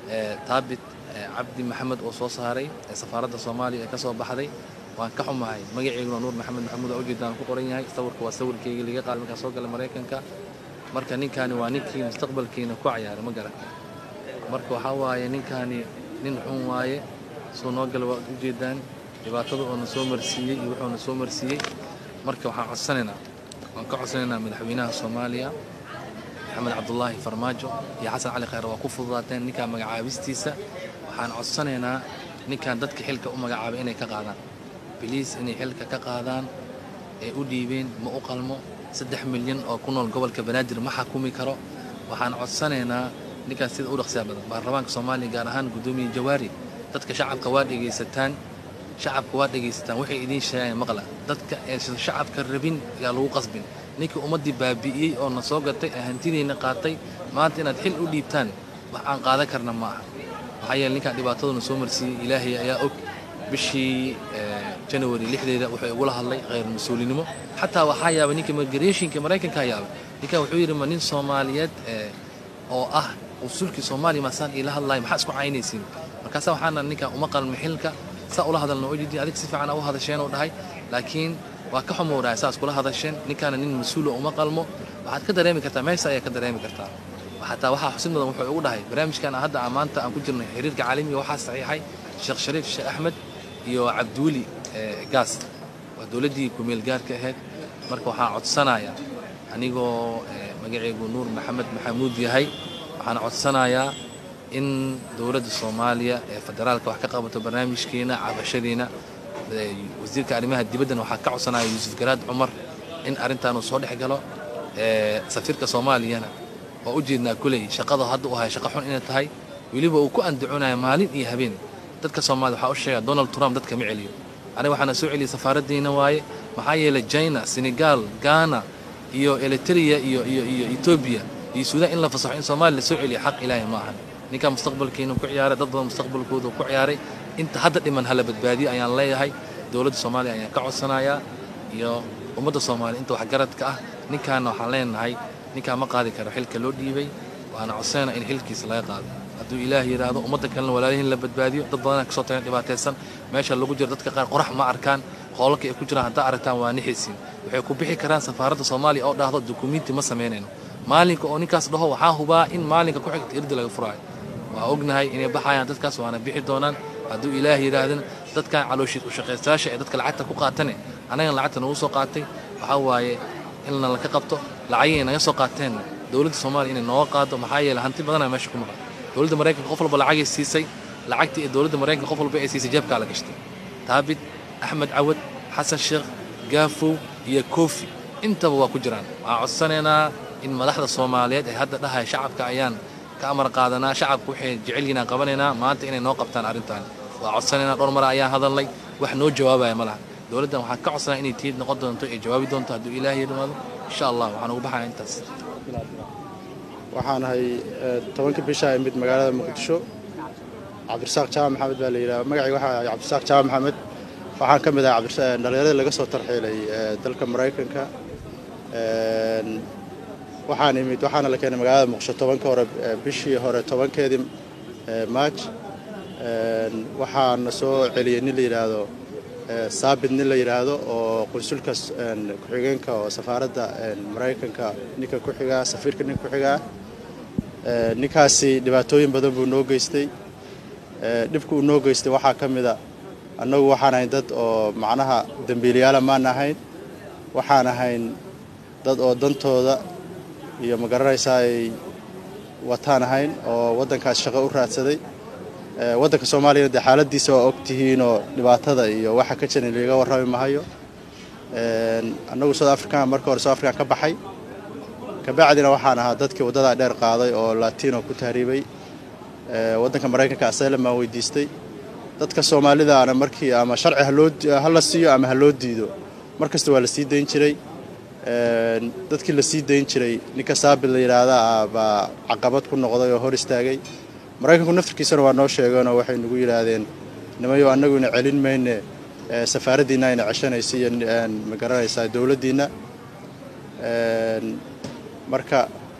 taabit cabdi maxamed oo soo saaray safaaradda Soomaaliya ee ka soo baxday waan ka xumahay magaceeyguna nuur maxamed maxamuud oo ujeedaan ku qoran yahay sawirka waa sawirkeyga laga qaaday markaan soo galay Mareykanka marka ninkani waa ninkii mustaqbalkiina ku ciyaaray ma garan marka waxa waaye ninkani nin xun waaye soo noo gal waa ujeedaan dhibaatada oo soo marsiiyay iyo wuxuu soo marsiiyay marka waxaan ka codsanaynaa madaxweynaha Soomaaliya محمد عبد الله فرماجو يا حسن علي خير وكفضاتين نكا مغعابستيسا waxaan codsanaynaa ninkan dadka xilka u magacaabay inay ka qaadaan biliis inay xilka ka qaadaan ee u dhiibeen ma u qalmo 3 milyan oo ku nool gobolka Banaadir ma xakumi karo waxaan codsanaynaa ninkan sida u dhaqsiya badan baarlamaanka Soomaaliya gaar ahaan gudoomiye Jawaari dadka shacabka waa dhageysataan waxay idin sheegayaan maqla dadka ee shacabka rabin yaa lagu qasbin ninka ummadii baabi'iyay oo na soo gatay hantideena qaatay maanta inaad xil u dhiibtaan wax aan qaadan karna ma aha waxa yeelay ninka dhibaataduna soo marsiiyay Ilaahay ayaa og bishii January 6deeda wuxuu ugu la hadlay qeyr mas'uulinimo xataa waxa yaabay ninka migration-ka Mareykanka yaabay ninka wuxuu yiri ma nin Soomaaliyeed oo ah usulki Soomaaliya ma san ila hadlay maxaa isku caynaysiin markaas waxaana ninka uma qalmo xilka saa ula hadalno oo jidii adig si fiican u hadasheen oo dhahay laakiin waa ka xumowraa saas kula hadasheen ninkaana nin mas'uul oo uma qalmo waxaad ka dareemi kartaa meesha ayaa ka dareemi kartaa حتى waxa xusid mudan wuxuu ugu dhahay barnaamijkan hadda maanta aan ku jirnay xiriirka caalamiga waxa saxiixay Sheekh Shariif Sheekh Ahmed iyo Abduuli Gaas waa dawladii ku meel gaarka ahayd marka waxa codsanaya anigoo magacaygu Nuur Maxamed Maxamuud yahay waxaan codsanayaa in dawladda Soomaaliya ee federaalka wax ka qabato barnaamijkeena cabashadiina wasiirka arrimaha dibadda waxa ka codsanaya Yuusuf Garaad Cumar in arintan uu soo dhex galo safiirka Soomaaliyana oo u jeednaa kulay shaqada hadda u hay shaqo xun inay tahay waliba uu ku andacoonaya maalin iyo habeen dadka Soomaaliya waxa uu sheegay Donald Trump dadka ma celiyo aniga waxaan soo celiyay safaaradeena waaye maxaa yeelay China Senegal Ghana iyo Eritrea iyo Ethiopia iyo Suudaan in la fasaxo in Soomaaliya la soo celiyo xaq Ilaahay ma aha ninka mustaqbalkeena ku ciyaaray dad badan mustaqbalkooda ku ciyaaray inta hadda dhiman hala badbaadiyo ayaan leeyahay dawladda Soomaaliya ayaa ka codsanaya iyo ummadda Soomaaliya inta wax garadka ah ninkan waxaan leenahay ninka ma qaadi karo xilka loo dhiibay waana codsana in xilkiisa laga qaado haduu Ilaahay yiraahdo ummadda kalena walaalihiin la badbaadiyo dad badan ka soo tagan dhibaataysan meesha lagu jiro dadka qaar qorax ma arkaan qolka ay ku jiraan hadda aragtaan waa nixisiin waxay ku bixi karaan safaaradda Soomaaliya oo dhaahdo dukumeenti ma sameynayno maalinka oo ninkaas dhaho waxa hubaa in maalinka ku xigta irdi laga furayo waa ognahay inay baxayaan dadkaas waana bixi doonaan haduu Ilaahay yiraahdo dadka calooshid u shaqeystaasha ee dadka lacagta ku qaatane anaga lacagta nagu soo qaatay waxa waaye in la ka qabto lacagina naga soo qaateen dawladda Soomaaliya inay noo qaado maxaa yeelay hanti badan meesha ku maqan dawladda Mareykanka qof walba lacag ay siisay lacagtii dawladda Mareykanka qof walba ay siisay jeebka la gashtay taabit Ahmed Awad Xasan Sheekh Gaafo iyo Kofi intaba waa ku jiraan waa codsanayna in madaxda Soomaaliyeed ay hadda dhahay shacabka ayaan ka amar qaadanaa shacabku waxay jecel yihiin qabanayna maanta inay noo qabtaan arintan waa codsanayna dhowr mar ayaan hadalnay wax noo jawaabaya malaha dawladdan waxaan ka codsanaa inay tiid noqon doonto ee jawaabi doonto haduu Ilaahay yiraahdo insha Allah waxaan ugu baxaa intaas waxaan ahay 10 bisha mid magaalada Muqdisho Cabdirasaaq Jaamac Maxamed baa la yiraahdaa magacayga waxa Cabdirasaaq Jaamac Maxamed waxaan ka mid ahay Cabdirasaaq dhalinyarada laga soo tarxiilay dalka Mareykanka waxaan la keenay magaalada Muqdisho 10 hore bishii hore 10keedii March waxaan soo celiyay nin la yiraahdo saabid nin la yiraahdo oo qunsulka ku xigeenka oo safaaradda Mareykanka ninka ku xiga safiirka ninka ku xiga ninkaasi dhibaatooyin badan buu noo geystay dhibku noo geystay waxa kamid ah annagu waxaan ahayn dad oo macnaha dambiilayaal ma ahayn waxaan ahayn dad oo dantooda iyo magaranaysa ay wataan ahayn oo wadankaas shaqo u raadsaday waddanka Soomaaliya de xaaladiisa oo ogtihiin oo dhibaatada iyo waxa ka jiray laga warrami maayo annagu South Africa markii hore South Africa ka baxay ka bacdina waxaan ahaa dadkii wadada dheer qaaday oo Latino ku tahriibay waddanka Mareykanka asal ma weydiistay dadka Soomaalida ana markii ama sharci hal la siiyo ama hal loo diido markasta waa la sii deyn jiray dadkii la sii deyn jiray ninka saabil la yiraahdaa baa caqabad ku noqday oo hor istaagay Mareykanku naftirkiisana waa noo sheegeen oo waxay nagu yiraahdeen nimayo annagu ina celin meeyne safaaradiina ina cashanaysiin ma garanaysaa dawladdiina marka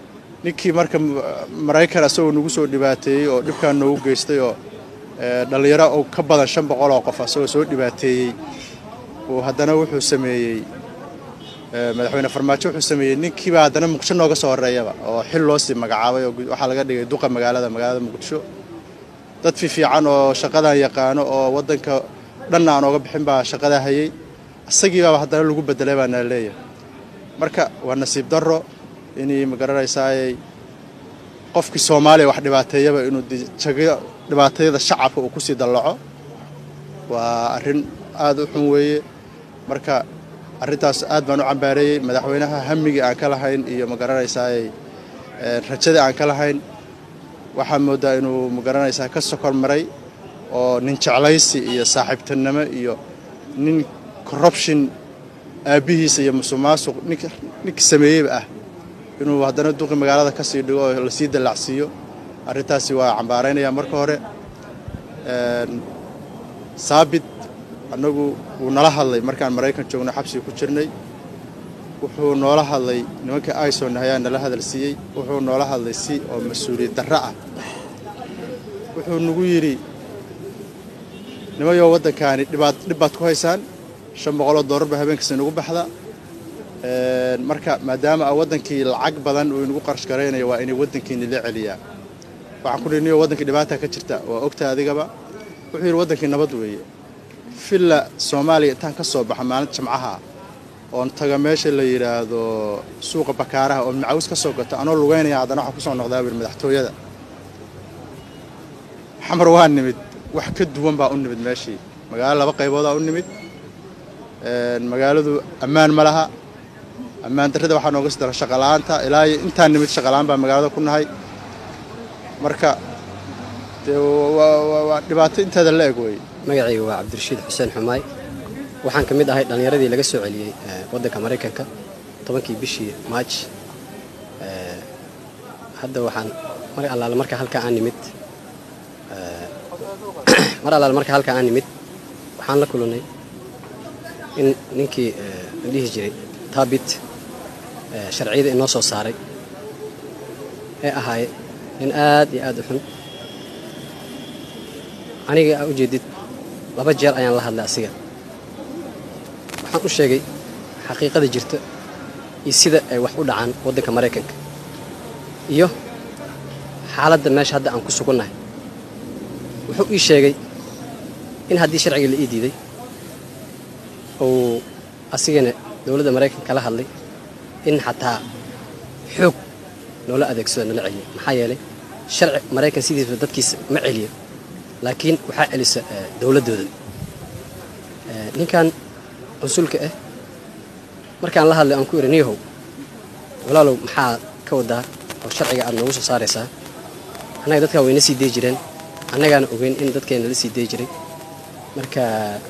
ninkii marka Maraykan asoo nagu soo dhibaateeyay oo dhibkaan noogu geystay oo dhalinyaro oo ka badan 500 oo qof asoo soo dhibaateeyay oo haddana wuxuu sameeyay madaxweyne Farmaajo wuxuu sameeyay ninkii baa haddana Muqdisho nooga soo horeeyaba oo xil loo sii magacaabay oo waxa laga dhigay duqa magaalada Muqdisho dad fiican oo shaqadan yaqaan oo wadanka dhan aan uga bixin baa shaqada hayay asagii baa haddana lagu bedelay baan leeyahay marka waa nasiib darro inay magaranaysaay qofkii Soomaaliya wax dhibaateeyaba inuu dhibaateeyada shacabka uu ku sii dalaco waa arrin aad u xun weeye marka arrintaas aad baan u cambaareeyay madaxweynaha hamiga aan ka lahayn iyo magaranaysaay rajada aan ka lahayn waxa moodaa inuu magaranaysaa ka sokor maray oo nin jeclaysi iyo saaxiibtinimo iyo nin corruption aabihiisa iyo musuqmaasuq ninka sameeyay ah inuu haddana duqi magaalada ka sii dhigo oo la sii dalacsiyo arrintaasi waa cambaaraynaya marka hore saabit anagu uu nala hadlay markaan Maraykan joogno xabsi ku jirnay wuxuu noola hadlay nimanka aysoon hayaan nala hadalsiiyay wuxuu noola hadlay si oo mas'uuliyad darro ah wuxuu nagu yiri nimayo wadankaani dhibaat ku haysaan $500 ba habeenkii nagu baxda marka maadaama wadankii lacag badan uu nagu qarash gareynayo waa inay wadankiina la celiyaa waxaan ku leeyahay wadankii dhibaata ka jirta waa ogtaa adigaba wuxuu yiri wadankii nabad weeye filla Soomaaliya intaan ka soo baxa maalinta Jimcaha oo taga meesha la yiraahdo suuqa Bakaaraha oo macaws ka soo gato anoo lugeynaya haddana waxa ku soo noqdaa madaxtooyada xamar waa nimid wax ka duwan baa u nimid meeshii magaalo laba qaybood u nimid magaaladu ammaan ma laha ammaan darrada waxa nooga soo shaqo la'aanta ilaa intaan nimid shaqo la'aan baa magaalada ku nahay marka waa dhibaato inteeda la eg way magacaygu waa Cabdirashiid Xuseen Xumaay waxaan ka mid ahay dhalinyaradii laga soo celiyay wadanka Mareykanka 10kii bishii March hadda waxaan mar allaala marka halka aan nimid waxaan la kulunay in ninkii dhihi jiray Thabit sharciyada inoo soo saaray ahay in aad iyo aad u xun aniga u jeedid laba jeer ayaan la hadlay asiga waxaan u sheegay xaqiiqada jirta iyo sida ay wax u dhacaan wadanka Mareykanka iyo xaaladda meesha hadda aan ku sugannahay wuxuu ii sheegay in haddii sharciga la ii diiday oo asigana dawladda Mareykanka la hadlay in xataa xoog noola adeegsado nala celiyo maxaa yeelay sharci Mareykan sidiisa dadkiisa ma celiyo laakiin waxa celisa dawladooda ninkan consulka markaan la hadlay aan ku iraniyo walaalow maxaa ka wadaa oo sharciga aad noogu soo saaraysaa anaga dadka wayna sii deey jireen annagana ogeyn in dadkeena la sii deey jiray marka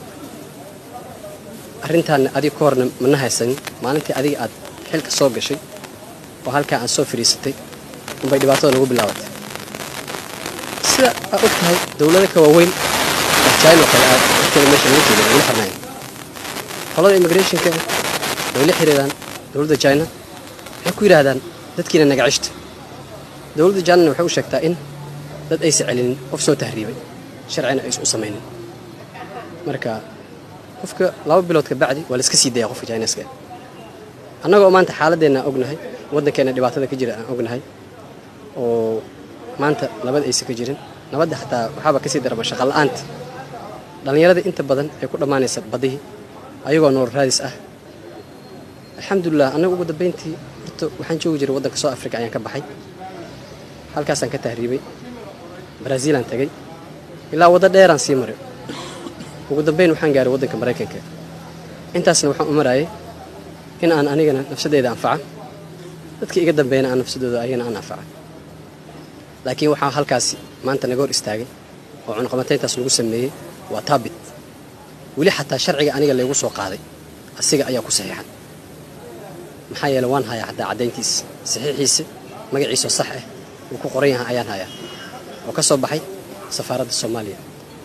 arrintan adiga koorna ma haysan maalintii adiga aad xilka soo gashay oo halka aan soo fariisatay bay dhibaatada lagu bilaabatay sida aad ogtahay dawladda ka waaweyn China kala aad dadka meesha lagu jiro wala xirnay qolada immigration-ka way la xiriiraan dawladda China waxay ku yiraahdaan dadkiina naga cishta dawladda China waxay u sheegtaa in dad ay sicilin qof soo tahriibay sharcina ay u sameeyeen marka qofka 2 bilood ka bacdi wala iska sii deeyaa qofka Chinese-ka annaga oo maanta xaaladeena ognahay wadankeena dhibaatada ka jira aan ognahay oo maanta nabad aysan ka jirin nabadda xataa waxaba ka sii darma shaqo la'aanta dhalinyarada inta badan ay ku dhamaanaysa badii ayagoo nool raadis ah alxamdulillah anagu ugu dambeyntii horta waxaan joogi jiray wadanka South Africa ayaan ka baxay halkaas aan ka tahriibay Brazil aan tagay ilaa wada dheer aan sii maray ugu dambeyn waxaan gaaray wadanka Mareykanka intaasna waxaan u marayay in aan anigana nafsadeyda anfaco dadka iga dambeeyna aan nafsadooda ayana aan anfaco laakiin waxaa halkaas maanta naga hor istaagay oo cunqabatayntaas lagu sameeyay waa Thabit wali xataa sharciga aniga leegu soo qaaday asiga ayaa ku saxiixan maxaa yeelay waan hayaa xataa cadeyntiisa saxiixiisa magaciisa sax ah uu ku qoran yahay ayaan hayaa oo ka soo baxay safaaradda Soomaaliya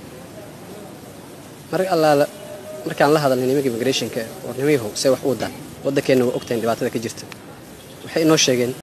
markaan la hadalnay nimanka immigration-ka oo nimayahow say wax u wadaan wadankeena waa ogtahay dhibaatada ka jirta waxay inoo sheegeen